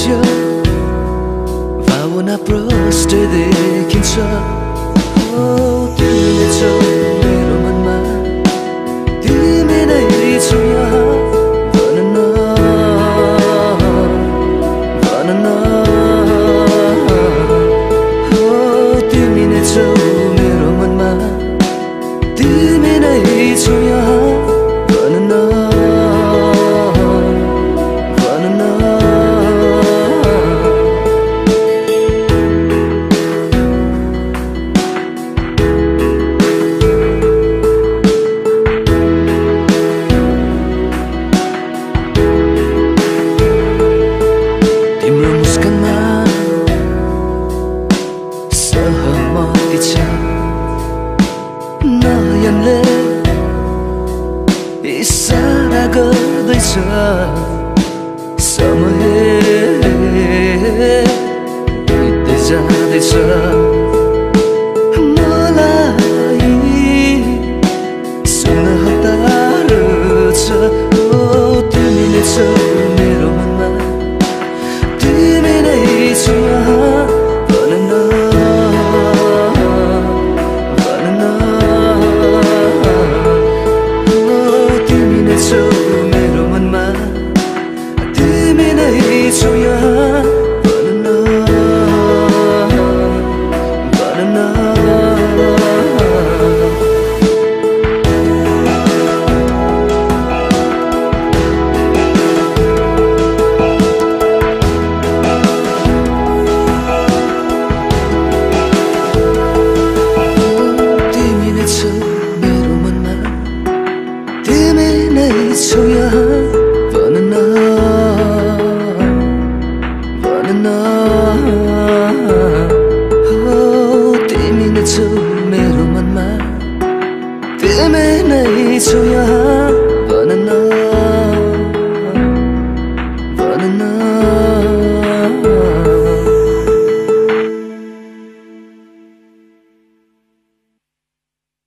थियो भावना प्रष्ट देखिन्छ तिमी छौ मेरो मनमा तिमी नै छौ यहाँ भन न तिमी नै छौ मेरो मनमा तिमी नै छौ यहाँ भन न नयनले इसारा गर्दैछ समय बित्दै जाँदैछ मलाई सुन्न हतार छ